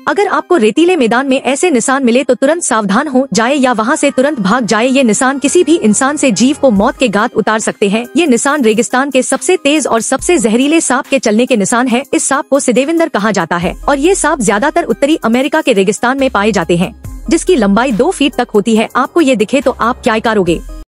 अगर आपको रेतीले मैदान में ऐसे निशान मिले तो तुरंत सावधान हो जाए या वहाँ से तुरंत भाग जाए। ये निशान किसी भी इंसान से जीव को मौत के घाट उतार सकते हैं। ये निशान रेगिस्तान के सबसे तेज और सबसे जहरीले सांप के चलने के निशान है। इस सांप को सिदेविंदर कहा जाता है और ये सांप ज्यादातर उत्तरी अमेरिका के रेगिस्तान में पाए जाते हैं, जिसकी लंबाई 2 फीट तक होती है। आपको ये दिखे तो आप क्या करोगे?